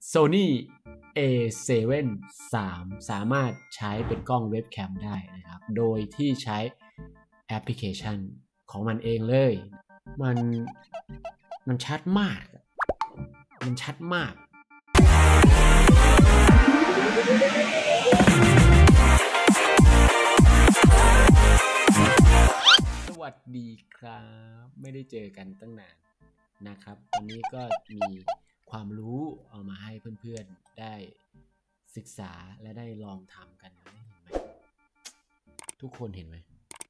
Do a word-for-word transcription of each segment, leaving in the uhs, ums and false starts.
Sony เอ เซเว่น สาม สามารถใช้เป็นกล้องเว็บแคมได้นะครับโดยที่ใช้แอปพลิเคชันของมันเองเลยมันมันชัดมากมันชัดมากสวัสดีครับไม่ได้เจอกันตั้งนานนะครับวันนี้ก็มีความรู้เอามาให้เพื่อนๆได้ศึกษาและได้ลองทำกันเห็นไหมทุกคนเห็นไหม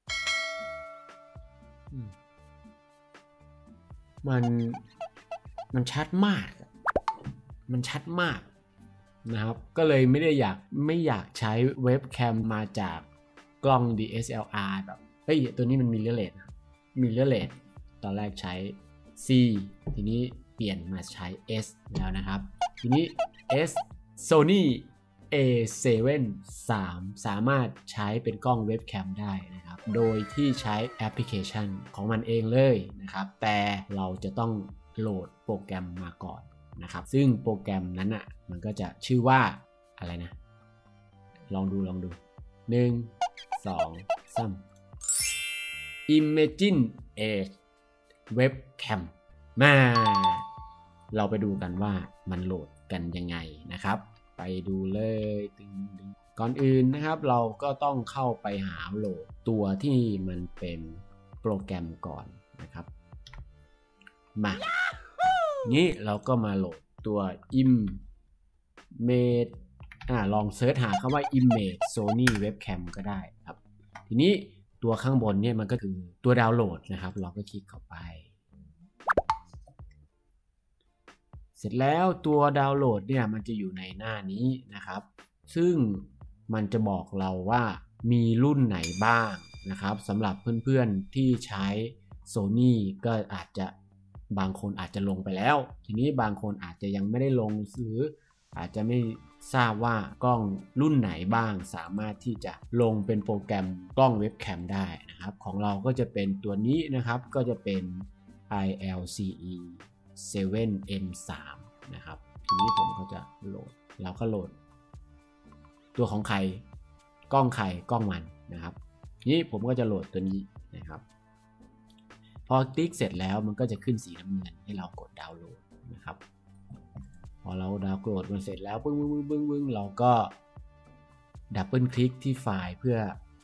มันมันชัดมากมันชัดมากนะครับก็เลยไม่ได้อยากไม่อยากใช้เว็บแคมมาจากกล้อง ดี เอส แอล อาร์ แบบเฮ้ยตัวนี้มันมีmirrorless mirrorlessตอนแรกใช้ C ทีนี้เปลี่ยนมาใช้ S แล้วนะครับทีนี้ S Sony เอ เซเว่น สาม สามารถใช้เป็นกล้องเว็บแคมได้นะครับโดยที่ใช้แอปพลิเคชันของมันเองเลยนะครับแต่เราจะต้องโหลดโปรแกรมมาก่อนนะครับซึ่งโปรแกรมนั้นอ่ะมันก็จะชื่อว่าอะไรนะลองดูลองดูหนึ่ง สอง สาม Imagine Edge Webcam มาเราไปดูกันว่ามันโหลดกันยังไงนะครับไปดูเลยก่อนอื่นนะครับเราก็ต้องเข้าไปหาโหลดตัวที่มันเป็นโปรแกรมก่อนนะครับมานี้เราก็มาโหลดตัว Image อ่าลองเซิร์ชหาคำว่า Image Sony Webcam ก็ได้ครับทีนี้ตัวข้างบนเนี่ยมันก็คือตัวดาวน์โหลดนะครับเราก็คลิกเข้าไปเสร็จแล้วตัวดาวน์โหลดเนี่ยมันจะอยู่ในหน้านี้นะครับซึ่งมันจะบอกเราว่ามีรุ่นไหนบ้างนะครับสำหรับเพื่อนๆที่ใช้ Sony ก็อาจจะบางคนอาจจะลงไปแล้วทีนี้บางคนอาจจะยังไม่ได้ลงหรืออาจจะไม่ทราบว่ากล้องรุ่นไหนบ้างสามารถที่จะลงเป็นโปรแกรมกล้องเว็บแคมได้นะครับของเราก็จะเป็นตัวนี้นะครับก็จะเป็น ไอ แอล ซี อี เซเว่น เอ็ม สาม นะครับทีนี้ผมก็จะโหลดเราก็โหลดตัวของใครกล้องใครกล้องมันนะครับนี้ผมก็จะโหลดตัวนี้นะครับพอคลิกเสร็จแล้วมันก็จะขึ้นสีน้ำเงินให้เรากดดาวน์โหลดนะครับพอเราดาวน์โหลดมันเสร็จแล้วปึ้งปึ้งปึ้งปึ้งปึ้งเราก็ดับเบิลคลิกที่ไฟล์เพื่อ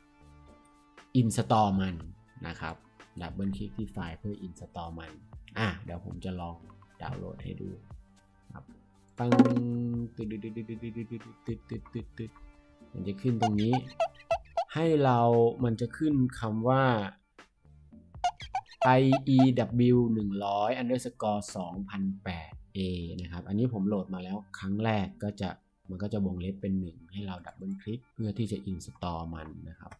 install มันนะครับดับเบิลคลิกที่ไฟล์เพื่อ install มันอ่ะเดี๋ยวผมจะลองดาวน์โหลดให้ดูครับปังตึ๊ดตึ๊ดตึ๊ดตึ๊ดตึ๊ดตึ๊ดตึ๊ดตึ๊ดตึ๊ดตึ๊ดมันจะขึ้นตรงนี้ให้เรามันจะขึ้นคำว่า ไอ อี ดับเบิลยู หนึ่งร้อย underscore สองพันแปด เอ นะครับอันนี้ผมโหลดมาแล้วครั้งแรกก็จะมันก็จะวงเล็บเป็นหนึ่งให้เราดับเบิลคลิกเพื่อที่จะ install มันนะครับ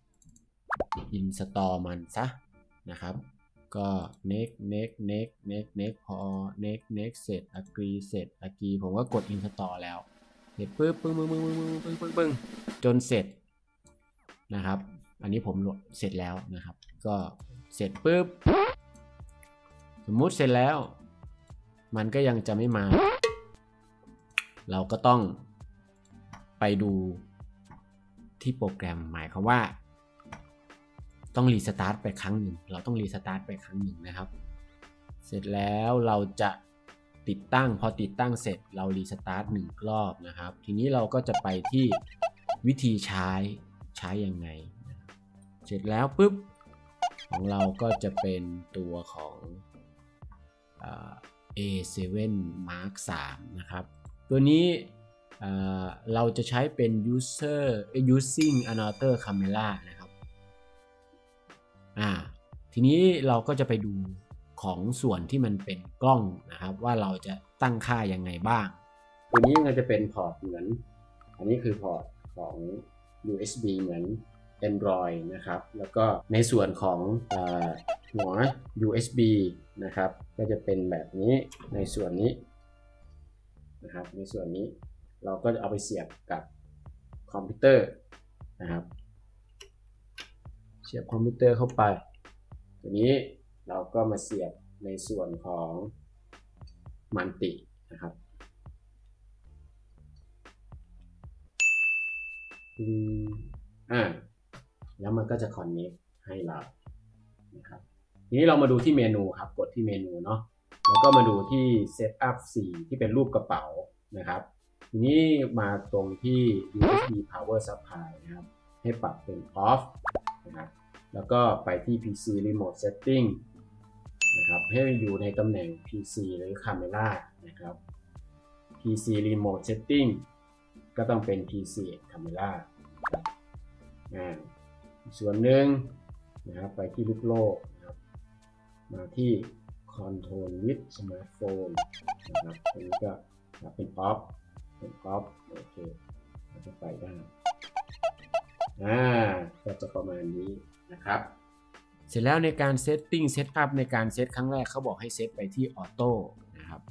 install มันซะนะครับก็ next next next next next พอ next next เสร็จ agree เสร็จ agree ผมก็กด install แล้วเสร็จปึ๊บปึ้งปึ้งปึ้งปึ้งปึ้งปึ้งปึ้งจนเสร็จนะครับอันนี้ผมเสร็จแล้วนะครับก็เสร็จปึ๊บสมมุติเสร็จแล้วมันก็ยังจะไม่มาเราก็ต้องไปดูที่โปรแกรมหมายความว่าต้องรีสตาร์ทไปครั้งหนึ่งเราต้องรีสตาร์ทไปครั้งหนึ่งนะครับเสร็จแล้วเราจะติดตั้งพอติดตั้งเสร็จเรารีสตาร์ทหนึ่งรอบนะครับทีนี้เราก็จะไปที่วิธีใช้ใช้ยังไงเสร็จแล้วปุ๊บของเราก็จะเป็นตัวของ เอ เซเว่น มาร์ค สาม นะครับตัวนี้เราจะใช้เป็น user using another camera นะครับอ่าทีนี้เราก็จะไปดูของส่วนที่มันเป็นกล้องนะครับว่าเราจะตั้งค่ายังไงบ้างตัวนี้มันจะเป็นพอร์ตเหมือนอันนี้คือพอร์ตของ ยู เอส บี เหมือน Android นะครับแล้วก็ในส่วนของหัว ยู เอส บี นะครับก็จะเป็นแบบนี้ในส่วนนี้นะครับในส่วนนี้เราก็จะเอาไปเสียบกับคอมพิวเตอร์นะครับเสียบคอมพิวเตอร์เข้าไปทีนี้เราก็มาเสียบในส่วนของมันตินะครับอ่าแล้วมันก็จะ connect ให้เรานะครับทีนี้เรามาดูที่เมนูครับกดที่เมนูเนาะแล้วก็มาดูที่ setup สี่ที่เป็นรูปกระเป๋านะครับทีนี้มาตรงที่ ยู เอส บี power supply นะครับให้ปรับเป็น off นะครับแล้วก็ไปที่ พี ซี remote setting นะครับให้อยู่ในตำแหน่ง พี ซี หรือ camera นะครับ พี ซี remote setting ก็ต้องเป็น พี ซี camera อ่าส่วนหนึ่งนะครับไปที่ลูกโลกนะครับมาที่ control with smartphone นะครับตรงนี้ก็เป็น off เป็น off โอเคเราจะไปได้อ่าก็จะประมาณนี้นะครับเสร็จแล้วในการ setting setup ในการเซตครั้งแรกเขาบอกให้เซตไปที่ auto นะครับ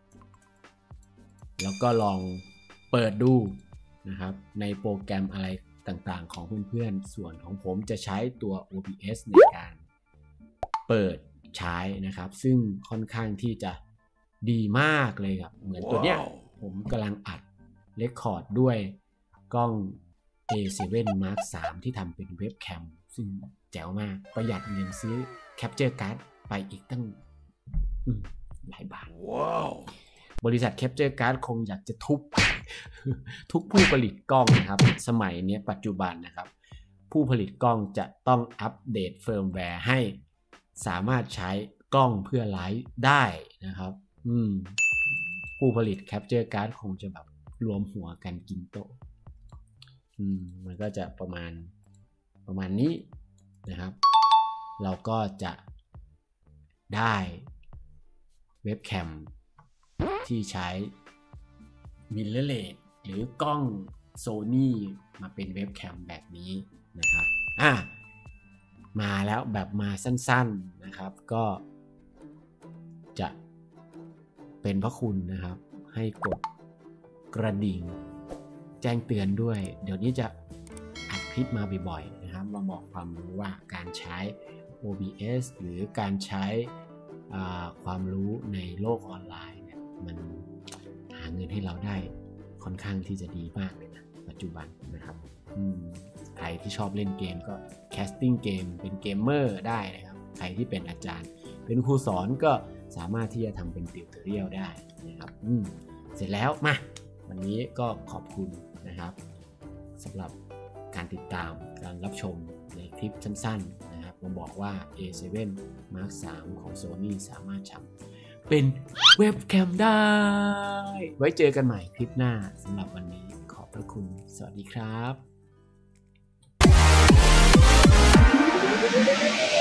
แล้วก็ลองเปิดดูนะครับในโปรแกรมอะไรต่างๆของเพื่อนๆส่วนของผมจะใช้ตัว โอ บี เอส ในการเปิดใช้นะครับซึ่งค่อนข้างที่จะดีมากเลยครับเหมือนตัวเนี้ย wow. ผมกำลังอัดเรคคอร์ดด้วยกล้อง เอ เซเว่น มาร์ค ทรี ที่ทำเป็นเว็บแคมซึ่งแจ๋วมากประหยัดเงินซื้อ Capture Card ไปอีกตั้งหลายบาท wow. บริษัท Capture Card คงอยากจะทุบ ทุกผู้ผลิตกล้องนะครับสมัยนี้ปัจจุบันนะครับผู้ผลิตกล้องจะต้องอัปเดตเฟิร์มแวร์ให้สามารถใช้กล้องเพื่อไลฟ์ได้นะครับอืมผู้ผลิต Capture Card คงจะแบบรวมหัวกันกินโต๊ะอืมมันก็จะประมาณประมาณนี้นะครับเราก็จะได้เว็บแคมที่ใช้มิเรอร์เลสหรือกล้อง Sony มาเป็นเว็บแคมแบบนี้นะครับอ่ะมาแล้วแบบมาสั้นๆนะครับก็จะเป็นพระคุณนะครับให้กดกระดิ่งแจ้งเตือนด้วยเดี๋ยวนี้จะอัดคลิปมาบ่อยๆนะครับมาบอกความรู้ว่าการใช้ โอ บี เอส หรือการใช้ความรู้ในโลกออนไลน์เนี่ยมันหาเงินให้เราได้ค่อนข้างที่จะดีมากเลยนะปัจจุบันนะครับใครที่ชอบเล่นเกมก็แคสติ้งเกมเป็นเกมเมอร์ได้นะครับใครที่เป็นอาจารย์เป็นครูสอนก็สามารถที่จะทำเป็นติวเตอร์เรียลได้นะครับเสร็จแล้วมาวันนี้ก็ขอบคุณนะครับสำหรับการติดตามการรับชมในคลิปสั้นๆนะครับผมบอกว่า เอ เซเว่น มาร์ค ทรี ของ Sony สามารถทำเป็นเว็บแคมได้ไว้เจอกันใหม่คลิปหน้าสำหรับวันนี้ขอบพระคุณสวัสดีครับ